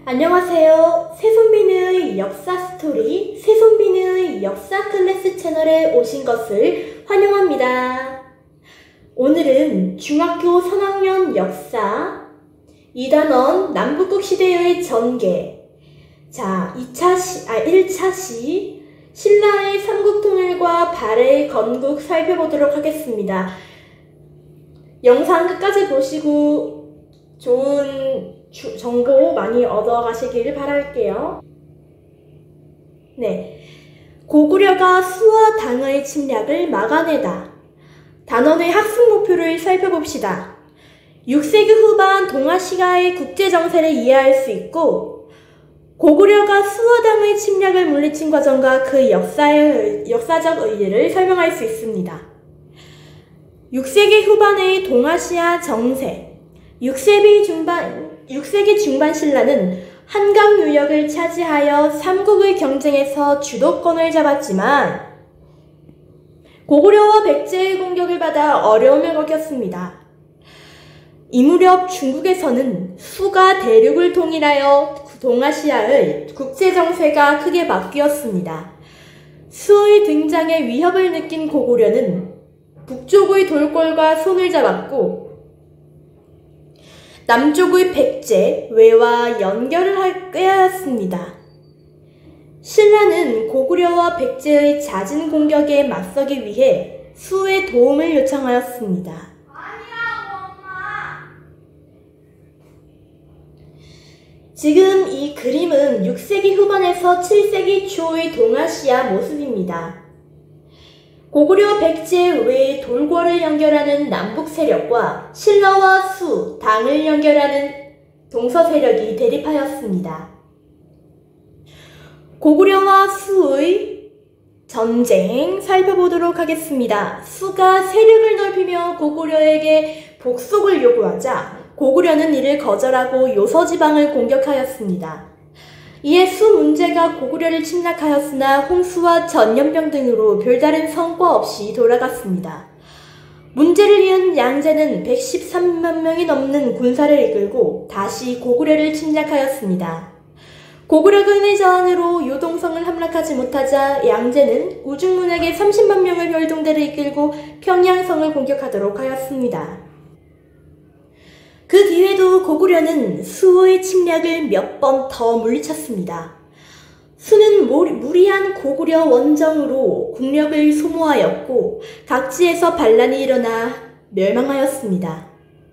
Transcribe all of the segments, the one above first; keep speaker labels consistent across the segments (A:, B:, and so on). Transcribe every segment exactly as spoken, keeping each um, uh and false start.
A: 안녕하세요. 새손비누의 역사 스토리, 새손비누의 역사 클래스 채널에 오신 것을 환영합니다. 오늘은 중학교 삼 학년 역사 이 단원 남북국 시대의 전개. 자, 이 차 시, 아, 일 차 시 신라의 삼국통일과 발해의 건국 살펴보도록 하겠습니다. 영상 끝까지 보시고 좋은 주, 정보 많이 얻어가시길 바랄게요. 네, 고구려가 수와 당의 침략을 막아내다. 단원의 학습 목표를 살펴봅시다. 육 세기 후반 동아시아의 국제정세를 이해할 수 있고, 고구려가 수와 당의 침략을 물리친 과정과 그 역사의, 역사적 의의를 설명할 수 있습니다. 육 세기 후반의 동아시아 정세. 육 세기 중반, 육 세기 중반 신라는 한강 유역을 차지하여 삼국의 경쟁에서 주도권을 잡았지만 고구려와 백제의 공격을 받아 어려움을 겪었습니다. 이 무렵 중국에서는 수가 대륙을 통일하여 동아시아의 국제정세가 크게 바뀌었습니다. 수의 등장에 위협을 느낀 고구려는 북쪽의 돌궐과 손을 잡았고 남쪽의 백제, 외와 연결을 꾀하였습니다. 신라는 고구려와 백제의 잦은 공격에 맞서기 위해 수의 도움을 요청하였습니다. 아니라고, 엄마. 지금 이 그림은 육 세기 후반에서 칠 세기 초의 동아시아 모습입니다. 고구려 백제 외 돌궐을 연결하는 남북 세력과 신라와 수, 당을 연결하는 동서 세력이 대립하였습니다. 고구려와 수의 전쟁 살펴보도록 하겠습니다. 수가 세력을 넓히며 고구려에게 복속을 요구하자 고구려는 이를 거절하고 요서지방을 공격하였습니다. 이에 수 문제가 고구려를 침략하였으나 홍수와 전염병 등으로 별다른 성과 없이 돌아갔습니다. 문제를 이은 양제는 백십삼만 명이 넘는 군사를 이끌고 다시 고구려를 침략하였습니다. 고구려군의 저항으로 요동성을 함락하지 못하자 양제는 우중문에게 삼십만 명의 별동대를 이끌고 평양성을 공격하도록 하였습니다. 그 뒤에도 고구려는 수의 침략을 몇 번 더 물리쳤습니다. 수는 무리한 고구려 원정으로 국력을 소모하였고 각지에서 반란이 일어나 멸망하였습니다.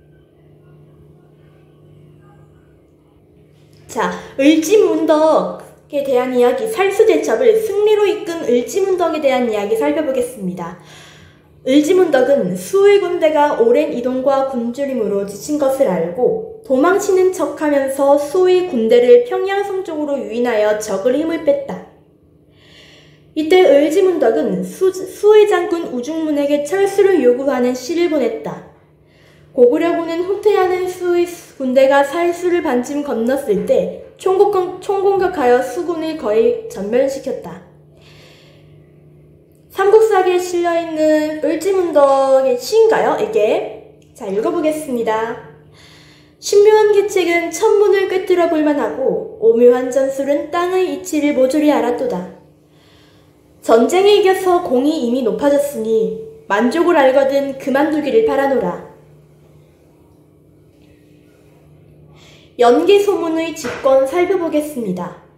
A: 자, 을지문덕에 대한 이야기, 살수대첩을 승리로 이끈 을지문덕에 대한 이야기 살펴보겠습니다. 을지문덕은 수의 군대가 오랜 이동과 굶주림으로 지친 것을 알고 도망치는 척하면서 수의 군대를 평양성 쪽으로 유인하여 적을 힘을 뺐다. 이때 을지문덕은 수, 수의 장군 우중문에게 철수를 요구하는 시를 보냈다. 고구려군은 후퇴하는 수의 군대가 살수를 반쯤 건넜을 때 총공격, 총공격하여 수군을 거의 전멸시켰다. 삼국사기에 실려있는 을지문덕의 시인가요? 이게? 자, 읽어보겠습니다. 신묘한 계책은 천문을 꿰뚫어 볼만하고 오묘한 전술은 땅의 이치를 모조리 알았도다. 전쟁에 이겨서 공이 이미 높아졌으니 만족을 알거든 그만두기를 바라노라. 연개소문의 집권 살펴보겠습니다.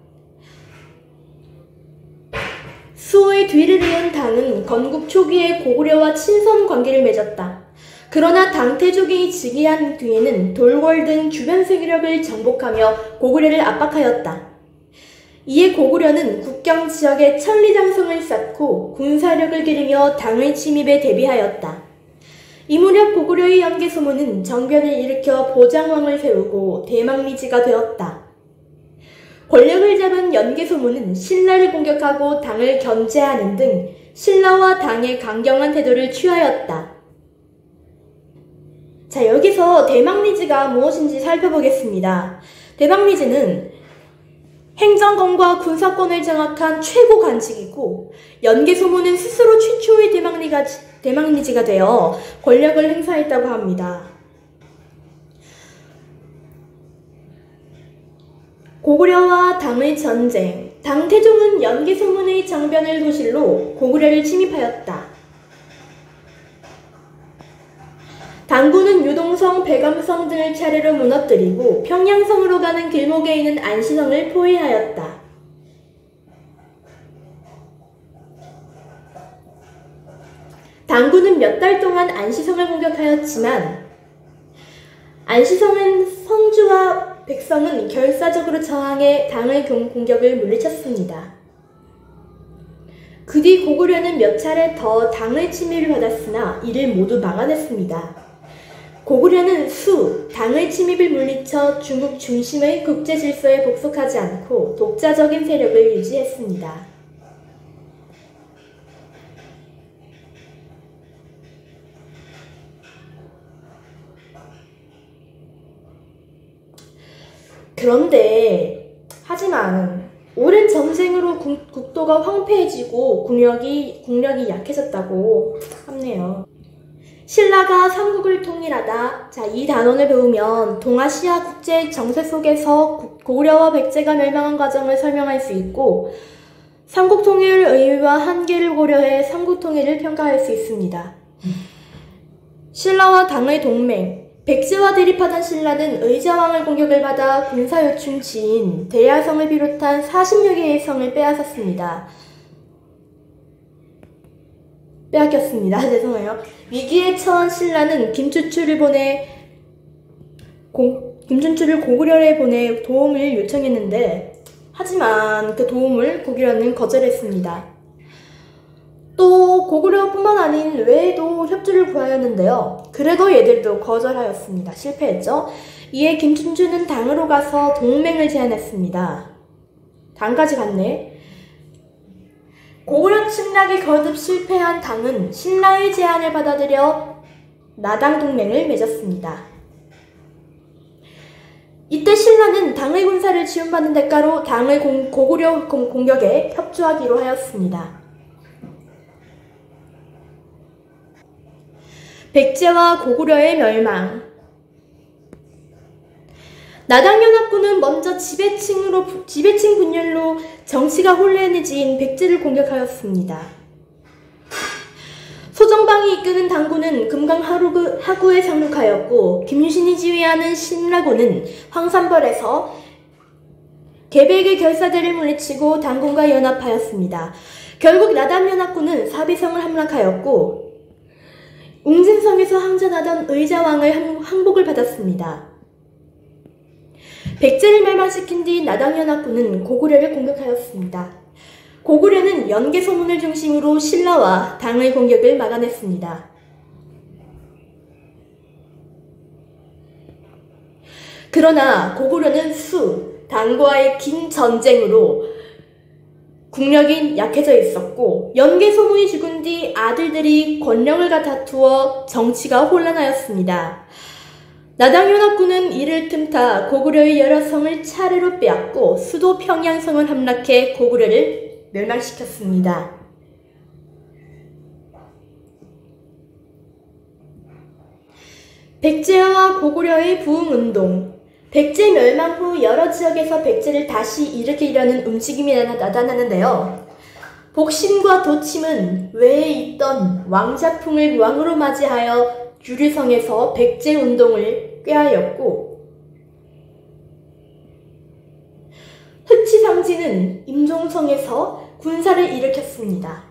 A: 수의 뒤를 이은 당은 건국 초기에 고구려와 친선 관계를 맺었다. 그러나 당태족이 즉위한 뒤에는 돌궐 등 주변 세력을 정복하며 고구려를 압박하였다. 이에 고구려는 국경 지역에 천리장성을 쌓고 군사력을 기르며 당의 침입에 대비하였다. 이 무렵 고구려의 연개소문은 정변을 일으켜 보장왕을 세우고 대망리지가 되었다. 권력을 잡은 연개소문은 신라를 공격하고 당을 견제하는 등 신라와 당의 강경한 태도를 취하였다. 자, 여기서 대망리지가 무엇인지 살펴보겠습니다. 대망리지는 행정권과 군사권을 장악한 최고 관직이고 연개소문은 스스로 최초의 대망리가, 대망리지가 되어 권력을 행사했다고 합니다. 고구려와 당의 전쟁. 당태종은 연개소문의 장변을 도실로 고구려를 침입하였다. 당군은 유동성, 백암성 등을 차례로 무너뜨리고 평양성으로 가는 길목에 있는 안시성을 포위하였다. 당군은 몇 달 동안 안시성을 공격하였지만 안시성은 성주와 백성은 결사적으로 저항해 당의 공격을 물리쳤습니다. 그 뒤 고구려는 몇 차례 더 당의 침입을 받았으나 이를 모두 막아냈습니다. 고구려는 수, 당의 침입을 물리쳐 중국 중심의 국제 질서에 복속하지 않고 독자적인 세력을 유지했습니다. 그런데 하지만 오랜 전쟁으로 국, 국도가 황폐해지고 국력이, 국력이 약해졌다고 하네요. 신라가 삼국을 통일하다. 자, 이 단원을 배우면 동아시아 국제 정세 속에서 고구려와 백제가 멸망한 과정을 설명할 수 있고 삼국 통일 의미와 한계를 고려해 삼국 통일을 평가할 수 있습니다. 신라와 당의 동맹. 백제와 대립하던 신라는 의자왕을 공격을 받아 군사요충 지인 대야성을 비롯한 사십여 개의 성을 빼앗았습니다. 빼앗겼습니다. 죄송해요. 위기에 처한 신라는 김춘추를 보내 고, 김춘추를 고구려에 보내 도움을 요청했는데 하지만 그 도움을 고구려는 거절했습니다. 또 고구려뿐만 아닌 외에도 협조를 구하였는데요. 그래도 얘들도 거절하였습니다. 실패했죠. 이에 김춘추는 당으로 가서 동맹을 제안했습니다. 당까지 갔네. 고구려 침략에 거듭 실패한 당은 신라의 제안을 받아들여 나당 동맹을 맺었습니다. 이때 신라는 당의 군사를 지원받는 대가로 당의 공, 고구려 공, 공격에 협조하기로 하였습니다. 백제와 고구려의 멸망. 나당연합군은 먼저 지배층으로, 지배층 분열로 정치가 혼란해진 백제를 공격하였습니다. 소정방이 이끄는 당군은 금강 하구, 하구에 상륙하였고 김유신이 지휘하는 신라군은 황산벌에서 개백의 결사대를 물리치고 당군과 연합하였습니다. 결국 나당연합군은 사비성을 함락하였고 웅진성에서 항전하던 의자왕의 항복을 받았습니다. 백제를 멸망시킨 뒤 나당연합군은 고구려를 공격하였습니다. 고구려는 연개소문을 중심으로 신라와 당의 공격을 막아냈습니다. 그러나 고구려는 수, 당과의 긴 전쟁으로 국력이 약해져 있었고 연개소문이 죽은 뒤 아들들이 권력을 다투어 정치가 혼란하였습니다. 나당연합군은 이를 틈타 고구려의 여러 성을 차례로 빼앗고 수도 평양성을 함락해 고구려를 멸망시켰습니다. 백제와 고구려의 부흥운동. 백제 멸망 후 여러 지역에서 백제를 다시 일으키려는 움직임이 나타나는데요. 복심과 도침은 외에 있던 왕자풍을 왕으로 맞이하여 유류성에서 백제 운동을 꾀하였고 흑치상진은 임종성에서 군사를 일으켰습니다.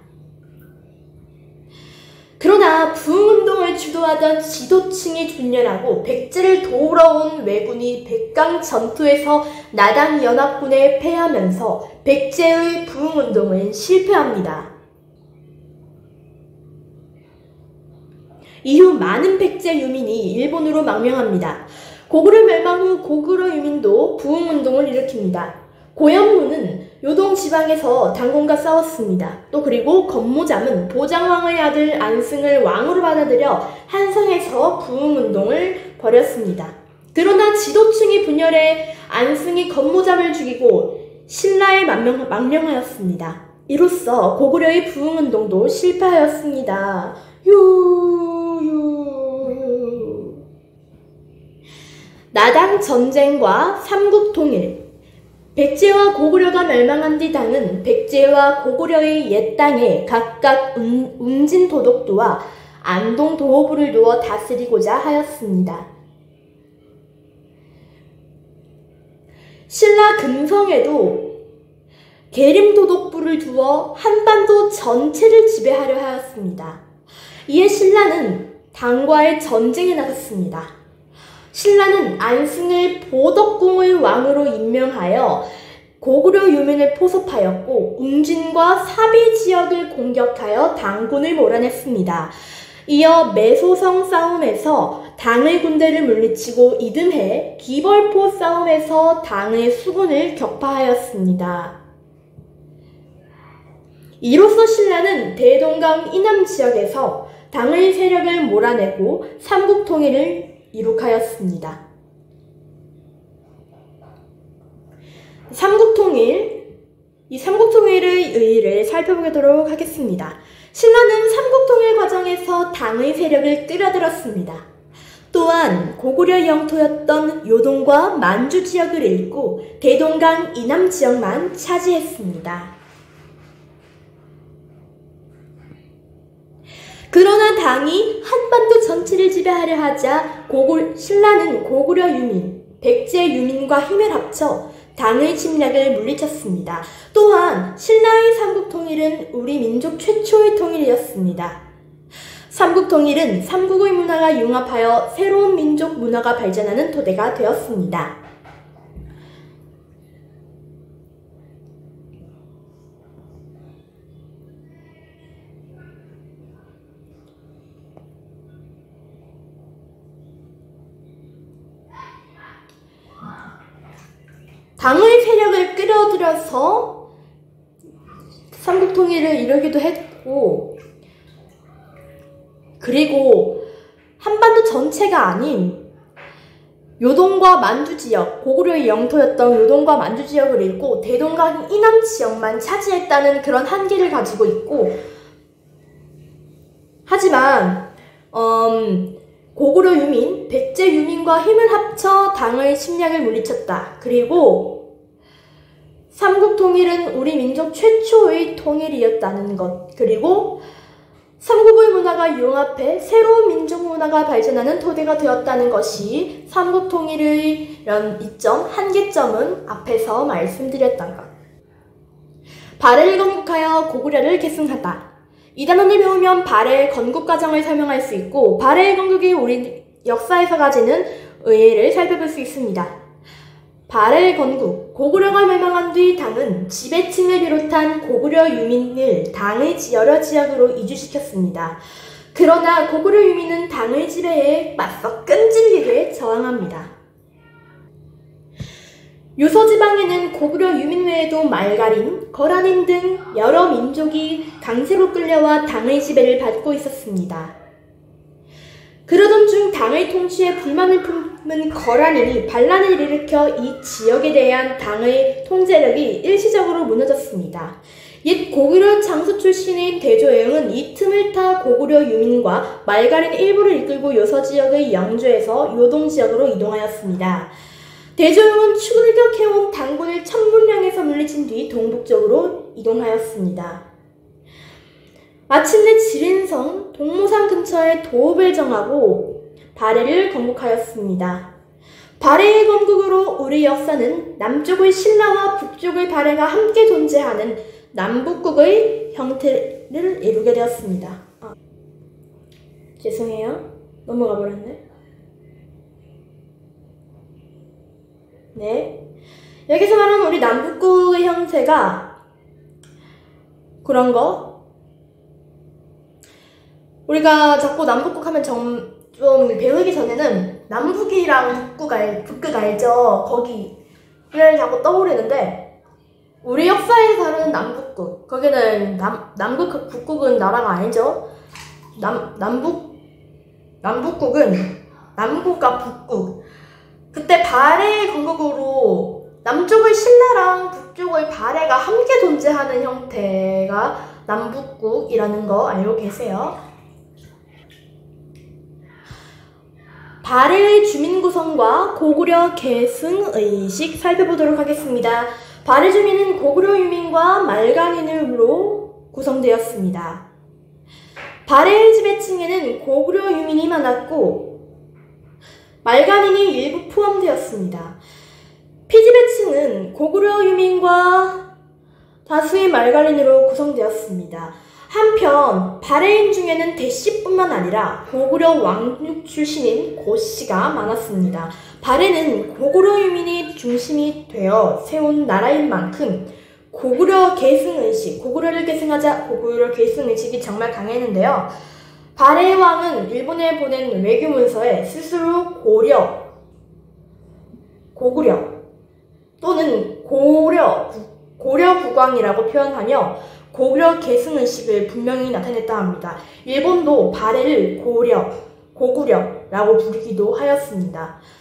A: 그러나 부흥운동을 주도하던 지도층이 분열하고 백제를 도우러 온 왜군이 백강 전투에서 나당 연합군에 패하면서 백제의 부흥운동은 실패합니다. 이후 많은 백제 유민이 일본으로 망명합니다. 고구려 멸망 후 고구려 유민도 부흥운동을 일으킵니다. 고현무는 요동 지방에서 당군과 싸웠습니다. 또 그리고 건모잠은 보장왕의 아들 안승을 왕으로 받아들여 한성에서 부흥운동을 벌였습니다. 그러나 지도층이 분열해 안승이 건모잠을 죽이고 신라에 망명, 망명하였습니다. 이로써 고구려의 부흥운동도 실패하였습니다. 유유 나당 전쟁과 삼국 통일. 백제와 고구려가 멸망한 뒤 당은 백제와 고구려의 옛 땅에 각각 운, 운진도독도와 안동도호부를 두어 다스리고자 하였습니다. 신라 금성에도 계림도독부를 두어 한반도 전체를 지배하려 하였습니다. 이에 신라는 당과의 전쟁에 나섰습니다. 신라는 안승을 보덕궁의 왕으로 임명하여 고구려 유민을 포섭하였고 웅진과 사비 지역을 공격하여 당군을 몰아냈습니다. 이어 매소성 싸움에서 당의 군대를 물리치고 이듬해 기벌포 싸움에서 당의 수군을 격파하였습니다. 이로써 신라는 대동강 이남 지역에서 당의 세력을 몰아내고 삼국 통일을 이룩하였습니다. 삼국통일, 이 삼국통일의 의의를 살펴보도록 하겠습니다. 신라는 삼국통일 과정에서 당의 세력을 끌어들였습니다. 또한 고구려 영토였던 요동과 만주 지역을 잃고 대동강 이남 지역만 차지했습니다. 그러나 당이 한반도 전체를 지배하려 하자 고구, 신라는 고구려 유민, 백제 유민과 힘을 합쳐 당의 침략을 물리쳤습니다. 또한 신라의 삼국통일은 우리 민족 최초의 통일이었습니다. 삼국통일은 삼국의 문화가 융합하여 새로운 민족 문화가 발전하는 토대가 되었습니다. 당의 세력을 끌어들여서 삼국통일을 이루기도 했고, 그리고 한반도 전체가 아닌 요동과 만주 지역, 고구려의 영토였던 요동과 만주 지역을 잃고 대동강 이남 지역만 차지했다는 그런 한계를 가지고 있고, 하지만 음, 고구려 유민, 백제 유민과 힘을 합쳐 당의 침략을 물리쳤다. 그리고 삼국통일은 우리 민족 최초의 통일이었다는 것. 그리고 삼국의 문화가 융합해 새로운 민족 문화가 발전하는 토대가 되었다는 것이 삼국통일의 이런 이점, 한계점은 앞에서 말씀드렸던 것. 발해를 건국하여 고구려를 계승하다. 이 단원을 배우면 발해의 건국 과정을 설명할 수 있고 발해의 건국이 우리 역사에서 가지는 의의를 살펴볼 수 있습니다. 발해의 건국, 고구려가 멸망한 뒤 당은 지배층을 비롯한 고구려 유민을 당의 여러 지역으로 이주시켰습니다. 그러나 고구려 유민은 당의 지배에 맞서 끈질기게 저항합니다. 요서지방에는 고구려 유민 외에도 말가린, 거란인 등 여러 민족이 강제로 끌려와 당의 지배를 받고 있었습니다. 그러던 중 당의 통치에 불만을 품은 거란인이 반란을 일으켜 이 지역에 대한 당의 통제력이 일시적으로 무너졌습니다. 옛 고구려 장수 출신인 대조영은 이 틈을 타 고구려 유민과 말가린 일부를 이끌고 요서 지역의 영주에서 요동 지역으로 이동하였습니다. 대조영은 추격해온 당군을 천문량에서 물리친 뒤 동북쪽으로 이동하였습니다. 마침내 지린성, 동모산 근처에 도읍을 정하고 발해를 건국하였습니다. 발해의 건국으로 우리 역사는 남쪽의 신라와 북쪽의 발해가 함께 존재하는 남북국의 형태를 이루게 되었습니다. 아, 죄송해요. 넘어가 버렸네. 네. 여기서 말하는 우리 남북국의 형태가 그런 거. 우리가 자꾸 남북국 하면 좀, 좀 배우기 전에는 남북이랑 북극, 알, 북극 알죠? 거기를 자꾸 떠오르는데 우리 역사에 다루는 남북국. 거기는 남, 남북, 북국은 나라가 아니죠? 남, 남북, 남북국은 남국과 북국. 그때 발해의 건국으로 남쪽의 신라랑 북쪽의 발해가 함께 존재하는 형태가 남북국이라는 거 알고 계세요? 발해의 주민 구성과 고구려 계승 의식 살펴보도록 하겠습니다. 발해 주민은 고구려 유민과 말간인으로 구성되었습니다. 발해의 지배층에는 고구려 유민이 많았고 말간인이 일부 포함되었습니다. 피지배층은 고구려 유민과 다수의 말간인으로 구성되었습니다. 한편 발해인 중에는 대씨뿐만 아니라 고구려 왕족 출신인 고씨가 많았습니다. 발해는 고구려 유민이 중심이 되어 세운 나라인 만큼 고구려 계승의식, 고구려를 계승하자 고구려 계승의식이 정말 강했는데요. 발해 왕은 일본에 보낸 외교문서에 스스로 고려, 고구려 또는 고려, 고려 국왕이라고 표현하며 고구려 계승의식을 분명히 나타냈다 합니다. 일본도 발해를 고려, 고구려라고 부르기도 하였습니다.